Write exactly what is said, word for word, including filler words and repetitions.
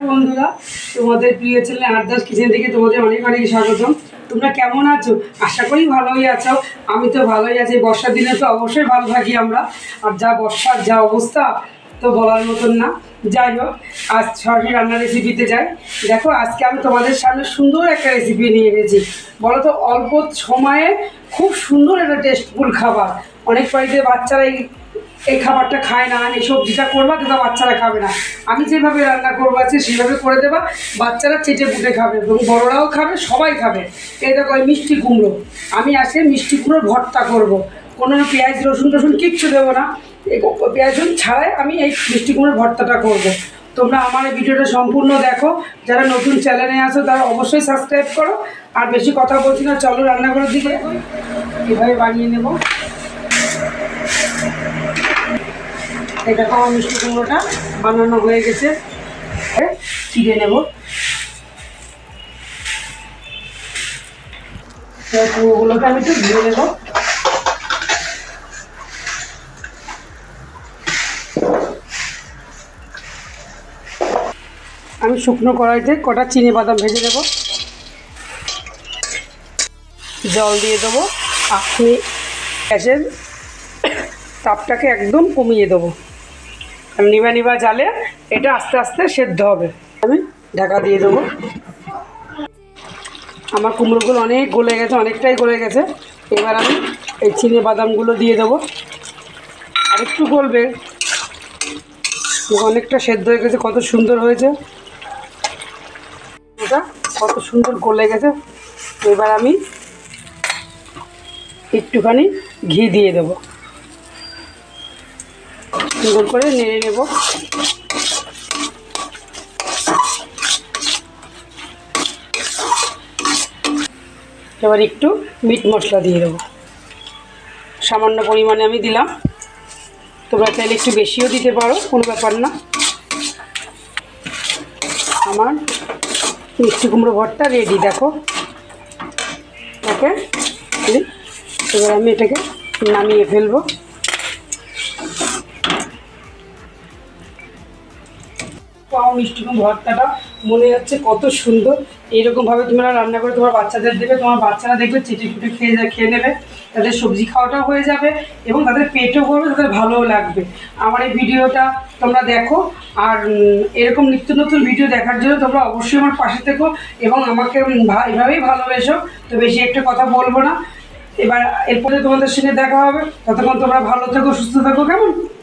বন্ধুরা, তোমাদের প্রিয় চ্যানেল আরদাস কিচেন থেকে তোমাদের অনেক অনেক স্বাগতম। তোমরা কেমন আছো? আশা করি ভালোই আছো। আমি তো ভালোই আছি। বর্ষার দিনে তো অবশ্যই ভালো থাকি আমরা। আর যা বর্ষার যা অবস্থা তো বলার মতন না। যাই হোক, আজ সরাসরি রান্নার রেসিপিতে যাই। দেখো, আজকে আমি তোমাদের সামনে সুন্দর একটা রেসিপি নিয়ে এসেছি। বলো তো, অল্প সময়ে খুব সুন্দর একটা টেস্টফুল খাবার। অনেক বাড়িতে বাচ্চারা এই এই খাবারটা খায় না, এই সবজিটা করবা কিন্তু বাচ্চারা খাবে না। আমি যেভাবে রান্না করবো আছে সেভাবে করে দেবা, বাচ্চারা চেটে পুটে খাবে এবং বড়রাও খাবে, সবাই খাবে। এই দেখো, এই মিষ্টি কুমড়ো, আমি আজকে মিষ্টি কুমড়োর ভর্তা করব। কোনো পেঁয়াজ রসুন টসুন কিচ্ছু দেবো না, এই পেঁয়াজ রসুন ছাড়াই আমি এই মিষ্টি কুমড়োর ভর্তাটা করব। তোমরা আমার এই ভিডিওটা সম্পূর্ণ দেখো। যারা নতুন চ্যানেলে আসো তারা অবশ্যই সাবস্ক্রাইব করো। আর বেশি কথা বলছি না, চলো রান্নাঘরের দিকে। এভাবে বানিয়ে নেব। এই দেখো, আমার মিষ্টি কুমড়োটা বানানো হয়ে গেছে। চিড়ে নেব। কুমড়োগুলোকে আমি একটু ধুয়ে নেব। আমি শুকনো কড়াইতে কটা চিনি বাদাম ভেজে নেব। জল দিয়ে দেবো। আপনি গ্যাসের তাপটাকে একদম কমিয়ে দেবো, কারণ নিভা নিভা জালে এটা আস্তে আস্তে সেদ্ধ হবে। আমি ঢাকা দিয়ে দেবো। আমার কুমড়োগুলো অনেক গলে গেছে, অনেকটাই গলে গেছে। এবার আমি এই চিনি বাদামগুলো দিয়ে দেবো। আর একটু গলবে, অনেকটা সেদ্ধ হয়ে গেছে। কত সুন্দর হয়েছে, ওটা কত সুন্দর গলে গেছে। এবার আমি একটুখানি ঘি দিয়ে দেবো, সুন্দর করে নেড়ে নেব। এবার একটু মিট মশলা দিয়ে দেবো, সামান্য পরিমাণে আমি দিলাম। তোমরা চাইলে একটু বেশিও দিতে পারো, কোনো ব্যাপার না। আমার মিষ্টি কুমড়ো ভর্তা রেডি। দেখো, ওকে, এবার আমি এটাকে নামিয়ে ফেলবো। আমার মিষ্টি কুমড়ো ভর্তাটা মনে হচ্ছে কত সুন্দর। এইরকমভাবে তোমরা রান্না করে তোমার বাচ্চাদের দেবে, তোমার বাচ্চারা দেখবে চেটে ফুটে খেয়ে যা খেয়ে নেবে। তাদের সবজি খাওয়াটাও হয়ে যাবে এবং তাদের পেটও ভরবে, তাদের ভালোও লাগবে। আমার এই ভিডিওটা তোমরা দেখো। আর এরকম নিত্য নতুন ভিডিও দেখার জন্য তোমরা অবশ্যই আমার পাশে থেকো এবং আমাকে এভাবেই ভালোবেসো। তো বেশি একটা কথা বলবো না। এবার এরপরে তোমাদের সঙ্গে দেখা হবে। ততক্ষণ তোমরা ভালো থেকো, সুস্থ থাকো। কেমন?